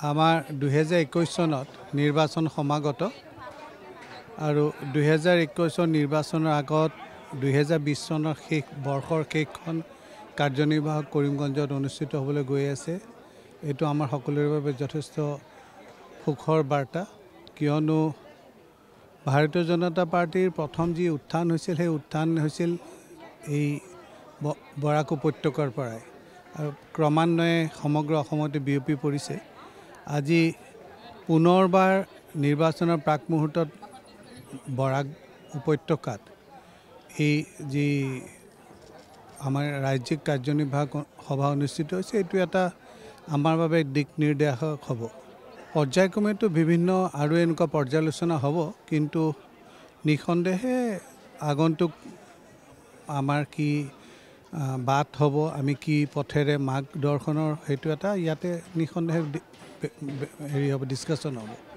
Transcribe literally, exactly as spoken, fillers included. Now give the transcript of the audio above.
আমাৰ দুহেজাৰ একৈছ চনত নিৰ্বাচন সমাগত আৰু দুহেজাৰ একৈছ চনৰ নিৰ্বাচনৰ আগত দুহেজাৰ বিছ চনৰ শেষ বৰ্ষৰ শেষখন কাৰ্যনিৰ্বাহক কৰিমগঞ্জত অনুষ্ঠিত হ'বলৈ গৈ আছে। এইটো আমাৰ সকলোৰে বাবে যথেষ্ট সুখৰ বাৰ্তা, কিয়নো ভাৰতীয় জনতা পাৰ্টিৰ প্ৰথম যি উত্থান হৈছিল সেই উত্থান হৈছিল এই বৰাক উপত্যকাৰ পৰাই আৰু ক্ৰমান্বয়ে সমগ্ৰ অসমতে বিয়পি পৰিছে। আজি পুনৰবাৰ নিৰ্বাচনৰ প্ৰাক মুহূৰ্তত বৰাক উপত্যকাত এই যি আমাৰ ৰাজ্যিক কাৰ্যনিৰ্বাহক সভা অনুষ্ঠিত হৈছে, এইটো এটা আমাৰ বাবে দিক নিৰ্দেশক হ'ব। পৰ্যায়ক্ৰমেতো বিভিন্ন আৰু এনেকুৱা পৰ্যালোচনা হ'ব, কিন্তু নিঃসন্দেহে আগন্তুক আমাৰ কি বাট হ'ব, আমি কি পথেৰে মাৰ্গদৰ্শনৰ সেইটো এটা ইয়াতে নিঃসন্দেহে হেৰি হ'ব, ডিছকাশ্যন হ'ব।